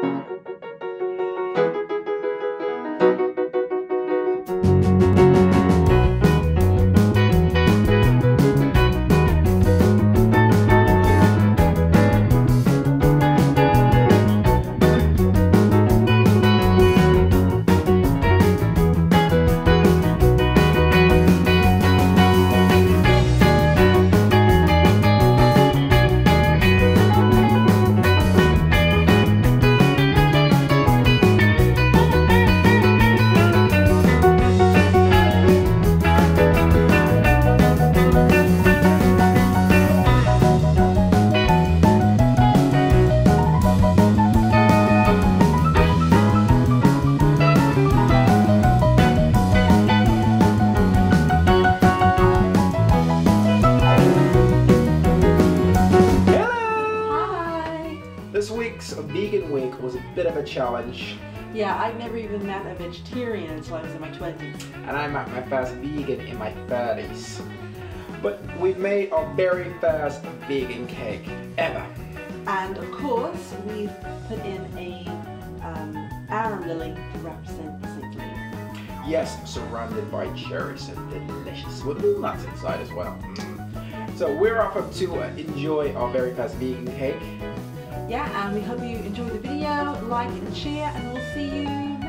This week's vegan week was a bit of a challenge. Yeah, I've never even met a vegetarian until I was in my 20s. And I met my first vegan in my 30s. But we've made our very first vegan cake ever. And of course, we've put in a Arum Lily to represent the St. Yes, surrounded by cherries and delicious with nuts inside as well. So we're off to enjoy our very first vegan cake. Yeah, and we hope you enjoyed the video, like and share, and we'll see you